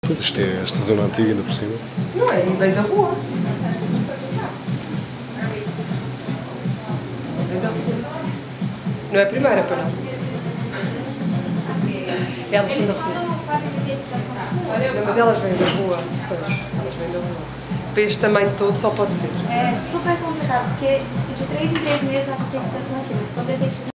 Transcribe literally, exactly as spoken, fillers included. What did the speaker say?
Pois isto é esta zona antiga ainda por cima. Não é? E vem da rua. Vem da rua. Não é a primeira, para não. Elas são da rua. Não, mas elas vêm da rua. Pois, elas vêm da rua. Para este tamanho todo só pode ser. É super complicado, porque de três em três meses a competição aqui, mas quando eu tenho que